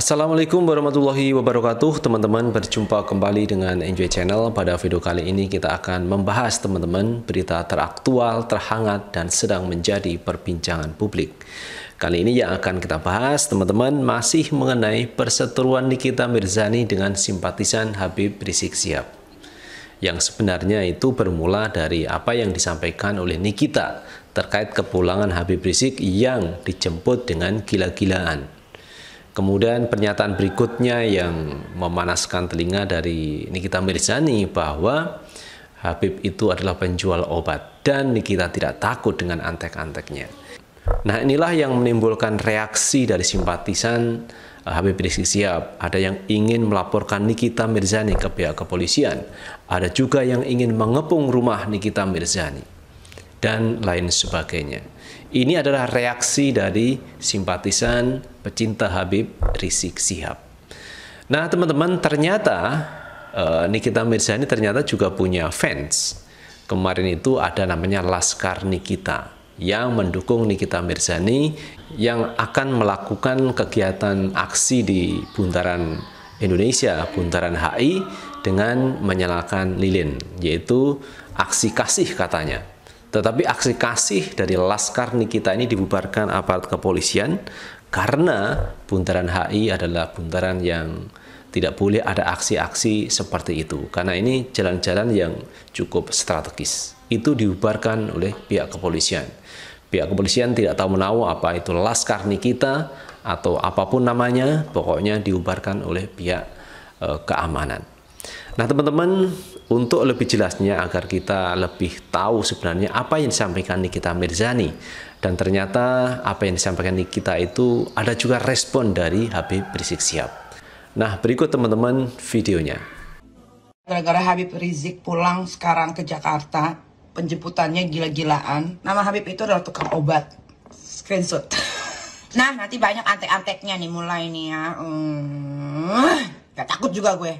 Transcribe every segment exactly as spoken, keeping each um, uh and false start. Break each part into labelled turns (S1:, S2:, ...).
S1: Assalamualaikum warahmatullahi wabarakatuh. Teman-teman, berjumpa kembali dengan Enjoy Channel. Pada video kali ini kita akan membahas teman-teman berita teraktual, terhangat, dan sedang menjadi perbincangan publik. Kali ini yang akan kita bahas teman-teman masih mengenai perseteruan Nikita Mirzani dengan simpatisan Habib Rizik Syihab, yang sebenarnya itu bermula dari apa yang disampaikan oleh Nikita terkait kepulangan Habib Rizik yang dijemput dengan gila-gilaan. Kemudian pernyataan berikutnya yang memanaskan telinga dari Nikita Mirzani bahwa Habib itu adalah penjual obat dan Nikita tidak takut dengan antek-anteknya. Nah, inilah yang menimbulkan reaksi dari simpatisan Habib Rizik Syihab. Ada yang ingin melaporkan Nikita Mirzani ke pihak kepolisian, ada juga yang ingin mengepung rumah Nikita Mirzani, dan lain sebagainya. Ini adalah reaksi dari simpatisan pecinta Habib Rizik Syihab. Nah, teman-teman, ternyata uh, Nikita Mirzani ternyata juga punya fans. Kemarin itu ada namanya Laskar Nikita yang mendukung Nikita Mirzani yang akan melakukan kegiatan aksi di Bundaran Indonesia, Bundaran H I, dengan menyalakan lilin, yaitu aksi kasih katanya. Tetapi aksi kasih dari Laskar Nikita ini dibubarkan aparat kepolisian karena Bundaran H I adalah bundaran yang tidak boleh ada aksi-aksi seperti itu. Karena ini jalan-jalan yang cukup strategis. Itu dibubarkan oleh pihak kepolisian. Pihak kepolisian tidak tahu menahu apa itu Laskar Nikita atau apapun namanya, pokoknya dibubarkan oleh pihak e, keamanan. Nah, teman-teman, untuk lebih jelasnya agar kita lebih tahu sebenarnya apa yang disampaikan Nikita Mirzani, dan ternyata apa yang disampaikan Nikita itu ada juga respon dari Habib Rizik Syihab. Nah, berikut teman-teman videonya.
S2: Gara-gara Habib Rizik pulang sekarang ke Jakarta, penjemputannya gila-gilaan. Nama Habib itu adalah tukang obat. Screenshot. Nah, nanti banyak antek-anteknya nih mulai nih ya. Hmm, gak takut juga gue.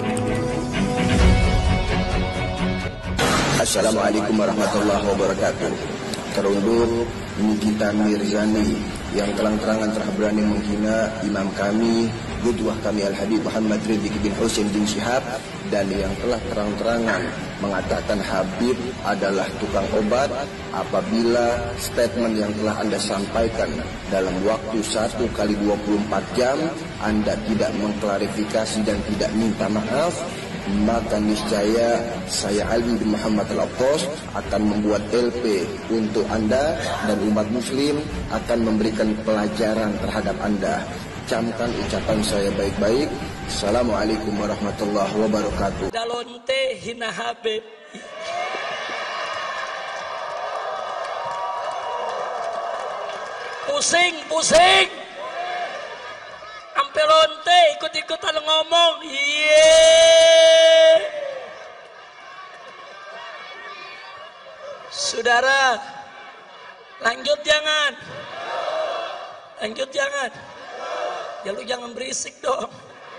S3: Assalamualaikum warahmatullahi wabarakatuh. Terundur Nikita Mirzani yang terang-terangan telah berani menghina imam kami, qudwah kami Al-Habib Muhammad Rizik bin Husain bin Syihab, dan yang telah terang-terangan mengatakan Habib adalah tukang obat apabila statement yang telah Anda sampaikan dalam waktu satu kali dua puluh empat jam Anda tidak mengklarifikasi dan tidak minta maaf, maka niscaya saya Ali bin Muhammad Al-Abtos akan membuat L P untuk Anda dan umat muslim, akan memberikan pelajaran terhadap Anda. Camkan ucapan saya baik-baik. Assalamualaikum warahmatullahi wabarakatuh.
S4: Dalonte hina Habib. Pusing, pusing. Ampe lonte ikut-ikutan ngomong. Yeay. Saudara, lanjut jangan. Lanjut jangan. Ya lu jangan berisik dong.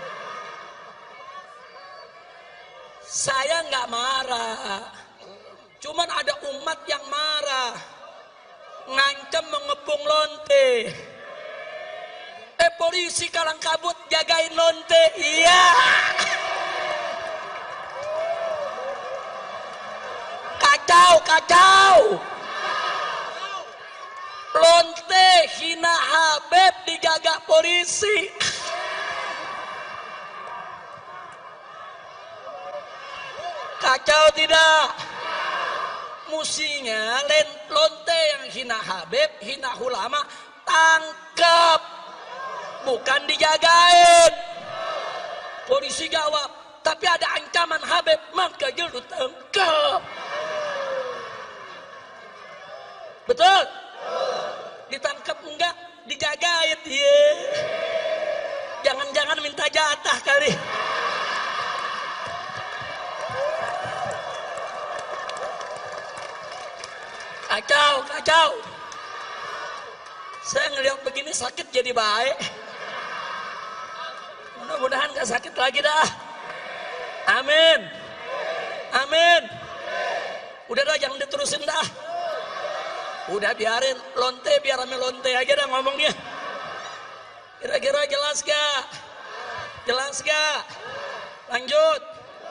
S4: Saya nggak marah. Cuman ada umat yang marah. Ngancam mengepung lonte. Eh, polisi kalang kabut jagain lonte. Iya. Kacau, kacau. Lonte hina Habib dijaga polisi. Kacau tidak? Musinya lonte yang hina Habib, hina ulama, tangkap. Bukan dijagain. Polisi jawab, tapi ada ancaman Habib, maka jelut tangkap. Betul? Ditangkap enggak? Dijagain. Yeah. Jangan-jangan minta jatah kali. Kacau, kacau. Saya ngelihat begini sakit jadi baik. Mudah-mudahan gak sakit lagi dah. Amin. Amin. Udah dah, jangan diterusin dah. Udah biarin lonte, biar rame lonte aja dah ngomongnya. Kira-kira jelas gak? Jelas gak? Lanjut.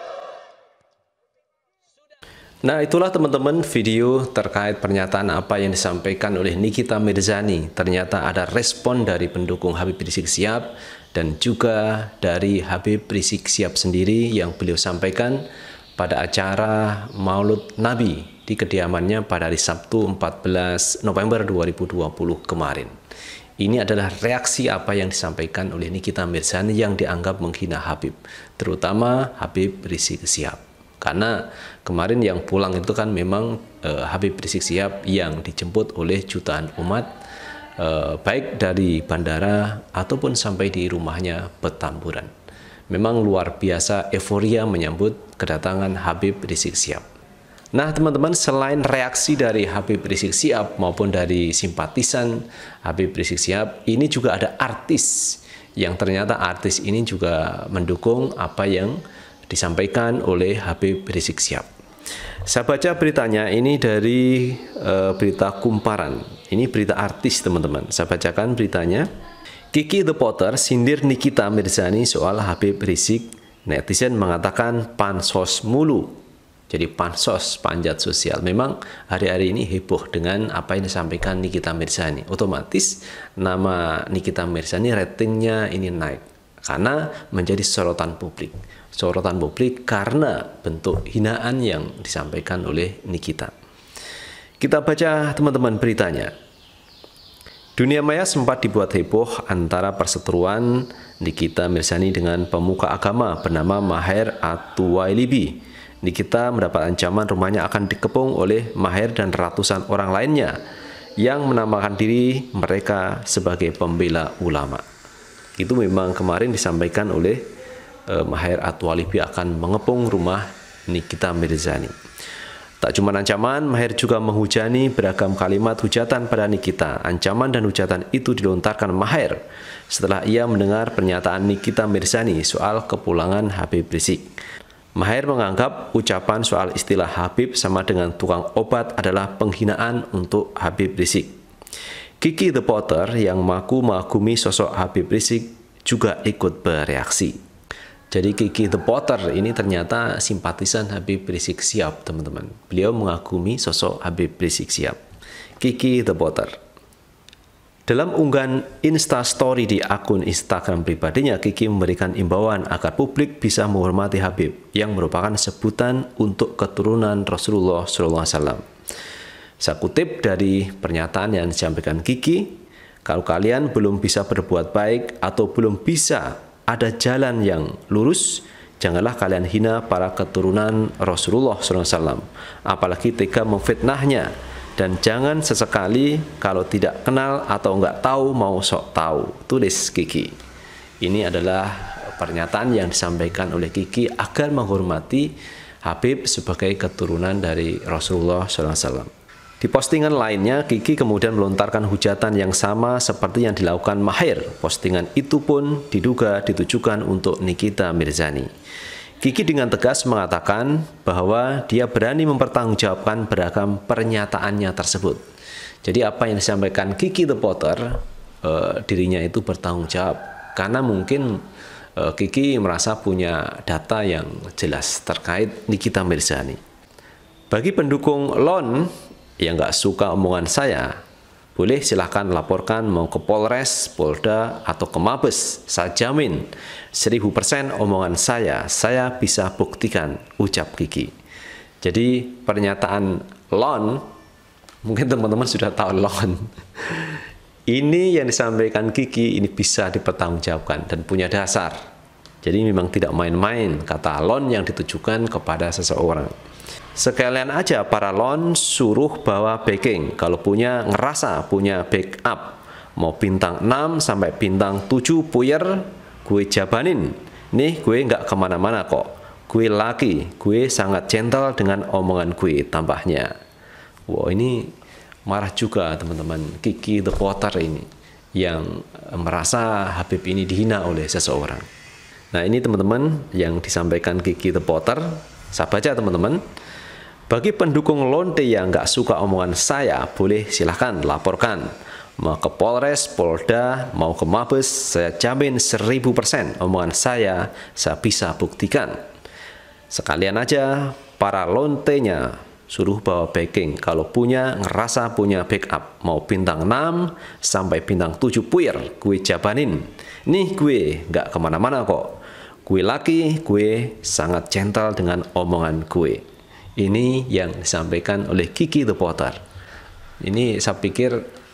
S1: Nah, itulah teman-teman video terkait pernyataan apa yang disampaikan oleh Nikita Mirzani. Ternyata ada respon dari pendukung Habib Rizik Syihab dan juga dari Habib Rizik Syihab sendiri yang beliau sampaikan pada acara Maulud Nabi di kediamannya pada hari Sabtu empat belas November dua ribu dua puluh kemarin. Ini adalah reaksi apa yang disampaikan oleh Nikita Mirzani yang dianggap menghina Habib, terutama Habib Rizik Syihab. Karena kemarin yang pulang itu kan memang eh, Habib Rizik Syihab yang dijemput oleh jutaan umat, eh, baik dari bandara ataupun sampai di rumahnya Petamburan. Memang luar biasa euforia menyambut kedatangan Habib Rizik Syihab. Nah teman-teman, selain reaksi dari Habib Rizik Syihab maupun dari simpatisan Habib Rizik Syihab, ini juga ada artis yang ternyata artis ini juga mendukung apa yang disampaikan oleh Habib Rizik Syihab. Saya baca beritanya ini dari e, berita Kumparan. Ini berita artis teman-teman. Saya bacakan beritanya. Kiki The Potter sindir Nikita Mirzani soal Habib Rizik. Netizen mengatakan pansos mulu. Jadi pansos, panjat sosial. Memang hari-hari ini heboh dengan apa yang disampaikan Nikita Mirzani. Otomatis nama Nikita Mirzani ratingnya ini naik karena menjadi sorotan publik. Sorotan publik karena bentuk hinaan yang disampaikan oleh Nikita. Kita baca teman-teman beritanya. Dunia maya sempat dibuat heboh antara perseteruan Nikita Mirzani dengan pemuka agama bernama Maher At-Tuwailibi. Nikita mendapat ancaman rumahnya akan dikepung oleh Maher dan ratusan orang lainnya yang menamakan diri mereka sebagai pembela ulama. Itu memang kemarin disampaikan oleh Maher At-Tuwailibi akan mengepung rumah Nikita Mirzani. Tak cuma ancaman, Maher juga menghujani beragam kalimat hujatan pada Nikita. Ancaman dan hujatan itu dilontarkan Maher setelah ia mendengar pernyataan Nikita Mirzani soal kepulangan Habib Rizik. Maher menganggap ucapan soal istilah Habib sama dengan tukang obat adalah penghinaan untuk Habib Rizik. Kiki The Potter yang mengaku mengagumi sosok Habib Rizik juga ikut bereaksi. Jadi Kiki The Potter ini ternyata simpatisan Habib Rizik Syihab, teman-teman. Beliau mengagumi sosok Habib Rizik Syihab. Kiki The Potter. Dalam unggahan Instastory di akun Instagram pribadinya, Kiki memberikan imbauan agar publik bisa menghormati Habib yang merupakan sebutan untuk keturunan Rasulullah shallallahu alaihi wasallam. Saya kutip dari pernyataan yang disampaikan Kiki, kalau kalian belum bisa berbuat baik atau belum bisa ada jalan yang lurus, janganlah kalian hina para keturunan Rasulullah shallallahu alaihi wasallam, apalagi tega memfitnahnya, dan jangan sesekali kalau tidak kenal atau enggak tahu mau sok tahu, tulis Kiki. Ini adalah pernyataan yang disampaikan oleh Kiki agar menghormati Habib sebagai keturunan dari Rasulullah shallallahu alaihi wasallam. Di postingan lainnya, Kiki kemudian melontarkan hujatan yang sama seperti yang dilakukan Maher. Postingan itu pun diduga ditujukan untuk Nikita Mirzani. Kiki dengan tegas mengatakan bahwa dia berani mempertanggungjawabkan beragam pernyataannya tersebut. Jadi apa yang disampaikan Kiki The Potter, eh, dirinya itu bertanggung jawab. Karena mungkin eh, Kiki merasa punya data yang jelas terkait Nikita Mirzani. Bagi pendukung Lon yang nggak suka omongan saya, boleh silahkan laporkan mau ke Polres, Polda, atau ke Mabes. Saya jamin seribu persen omongan saya, saya bisa buktikan, ucap Kiki. Jadi pernyataan Lon, mungkin teman-teman sudah tahu Lon. Ini yang disampaikan Kiki, ini bisa dipertanggungjawabkan dan punya dasar. Jadi memang tidak main-main kata Lon yang ditujukan kepada seseorang. Sekalian aja para Lon suruh bawa backing. Kalau punya ngerasa punya backup, mau bintang enam sampai bintang tujuh puyer, gue jabanin. Nih gue nggak kemana-mana kok. Gue laki, gue sangat gentle dengan omongan gue, tambahnya. Wow, ini marah juga teman-teman Kiki The Potter ini yang merasa Habib ini dihina oleh seseorang. Nah ini teman-teman yang disampaikan Kiki The Potter. Saya baca teman-teman. Bagi pendukung Lonte yang nggak suka omongan saya, boleh silahkan laporkan. mau ke Polres, Polda, mau ke Mabes, saya jamin seribu persen omongan saya, saya bisa buktikan. Sekalian aja para lontenya suruh bawa backing, kalau punya, ngerasa punya backup, mau bintang enam sampai bintang tujuh puyer, gue jabanin. Nih gue nggak kemana-mana kok, gue laki, gue sangat gentle dengan omongan gue. Ini yang disampaikan oleh Kiki The Potter. Ini saya pikir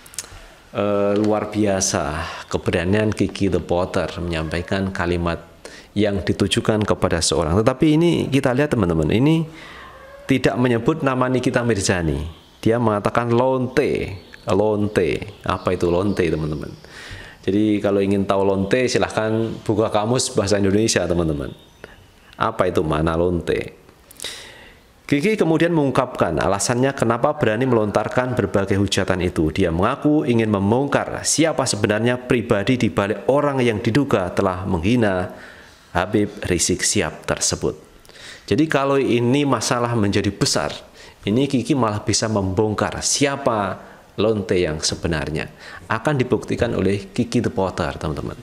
S1: uh, luar biasa keberanian Kiki The Potter menyampaikan kalimat yang ditujukan kepada seorang. Tetapi ini kita lihat teman-teman, ini tidak menyebut nama Nikita Mirzani. Dia mengatakan lonte. Lonte. Apa itu lonte, teman-teman? Jadi kalau ingin tahu lonte, silahkan buka kamus bahasa Indonesia, teman-teman. Apa itu mana lonte? Kiki kemudian mengungkapkan alasannya kenapa berani melontarkan berbagai hujatan itu. Dia mengaku ingin membongkar siapa sebenarnya pribadi di balik orang yang diduga telah menghina Habib Rizik Syihab tersebut. Jadi kalau ini masalah menjadi besar, ini Kiki malah bisa membongkar siapa lonte yang sebenarnya. Akan dibuktikan oleh Kiki The Potter, teman-teman.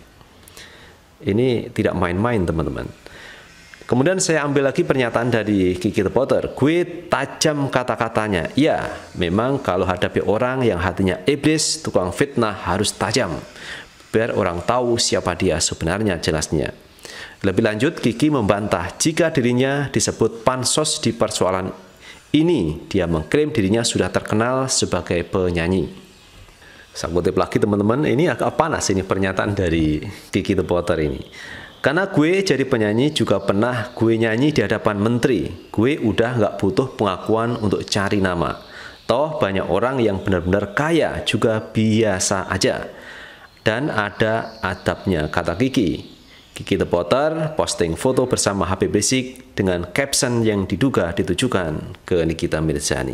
S1: Ini tidak main-main, teman-teman. Kemudian saya ambil lagi pernyataan dari Kiki The Potter. Gue tajam kata-katanya. Ya, memang kalau hadapi orang yang hatinya iblis, tukang fitnah harus tajam. Biar orang tahu siapa dia sebenarnya jelasnya. Lebih lanjut, Kiki membantah jika dirinya disebut pansos di persoalan ini. Dia mengklaim dirinya sudah terkenal sebagai penyanyi. Saya kutip lagi teman-teman, ini agak panas ini pernyataan dari Kiki The Potter ini. Karena gue jadi penyanyi juga pernah gue nyanyi di hadapan menteri. Gue udah nggak butuh pengakuan untuk cari nama. Toh banyak orang yang benar-benar kaya juga biasa aja. Dan ada adabnya, kata Kiki. Kiki The Potter posting foto bersama Habib Rizik dengan caption yang diduga ditujukan ke Nikita Mirzani.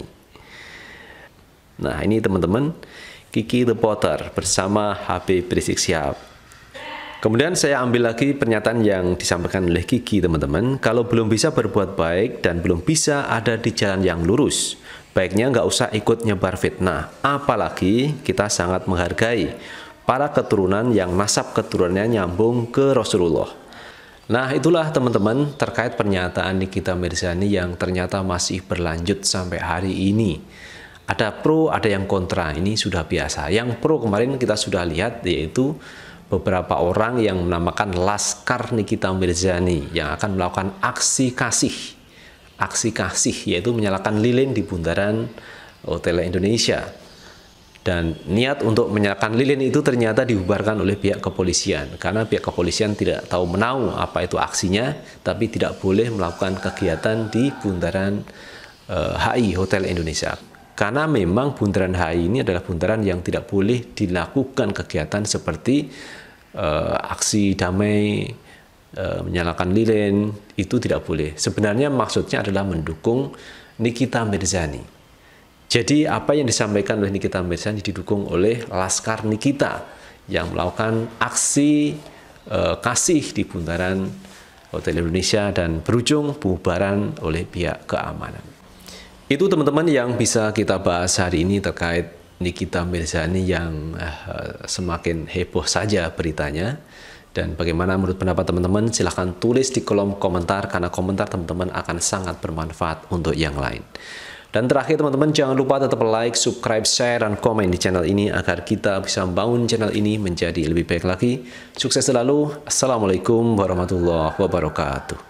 S1: Nah ini teman-teman, Kiki The Potter bersama Habib Rizik Syihab. Kemudian saya ambil lagi pernyataan yang disampaikan oleh Kiki, teman-teman. Kalau belum bisa berbuat baik dan belum bisa ada di jalan yang lurus, baiknya nggak usah ikut nyebar fitnah. Apalagi kita sangat menghargai para keturunan yang nasab keturunannya nyambung ke Rasulullah. Nah itulah teman-teman terkait pernyataan Nikita Mirzani yang ternyata masih berlanjut sampai hari ini. Ada pro, ada yang kontra, ini sudah biasa. Yang pro kemarin kita sudah lihat, yaitu beberapa orang yang menamakan Laskar Nikita Mirzani yang akan melakukan aksi kasih. Aksi kasih yaitu menyalakan lilin di bundaran Hotel Indonesia. Dan niat untuk menyalakan lilin itu ternyata dibubarkan oleh pihak kepolisian. Karena pihak kepolisian tidak tahu menahu apa itu aksinya, tapi tidak boleh melakukan kegiatan di bundaran uh, H I Hotel Indonesia. Karena memang bundaran H I ini adalah bundaran yang tidak boleh dilakukan kegiatan seperti uh, aksi damai, uh, menyalakan lilin, itu tidak boleh. Sebenarnya maksudnya adalah mendukung Nikita Mirzani. Jadi apa yang disampaikan oleh Nikita Mirzani didukung oleh Laskar Nikita yang melakukan aksi uh, kasih di bundaran Hotel Indonesia dan berujung pembubaran oleh pihak keamanan. Itu teman-teman yang bisa kita bahas hari ini terkait Nikita Mirzani yang uh, semakin heboh saja beritanya. Dan bagaimana menurut pendapat teman-teman, silahkan tulis di kolom komentar karena komentar teman-teman akan sangat bermanfaat untuk yang lain. Dan terakhir teman-teman, jangan lupa tetap like, subscribe, share, dan komen di channel ini agar kita bisa membangun channel ini menjadi lebih baik lagi. Sukses selalu. Assalamualaikum warahmatullahi wabarakatuh.